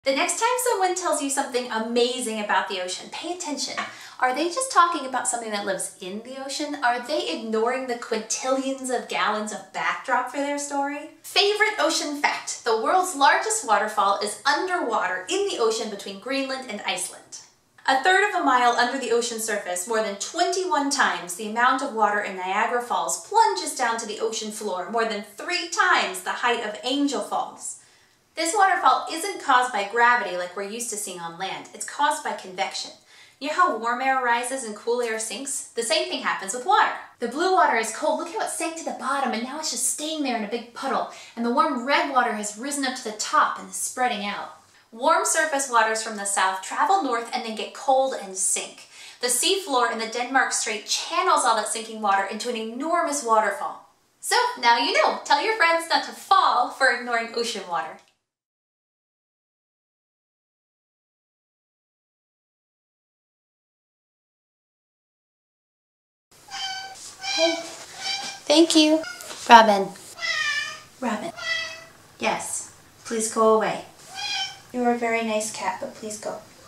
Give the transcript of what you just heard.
The next time someone tells you something amazing about the ocean, pay attention. Are they just talking about something that lives in the ocean? Are they ignoring the quintillions of gallons of backdrop for their story? Favorite ocean fact: the world's largest waterfall is underwater in the ocean between Greenland and Iceland. 1/3 of a mile under the ocean surface, more than 21 times the amount of water in Niagara Falls plunges down to the ocean floor, more than 3 times the height of Angel Falls. This waterfall isn't caused by gravity like we're used to seeing on land. It's caused by convection. You know how warm air rises and cool air sinks? The same thing happens with water. The blue water is cold. Look how it sank to the bottom and now it's just staying there in a big puddle. And the warm red water has risen up to the top and is spreading out. Warm surface waters from the south travel north and then get cold and sink. The seafloor in the Denmark Strait channels all that sinking water into an enormous waterfall. So now you know. Tell your friends not to fall for ignoring ocean water. Hey. Thank you. Robin. Robin. Yes. Please go away. You're a very nice cat, but please go.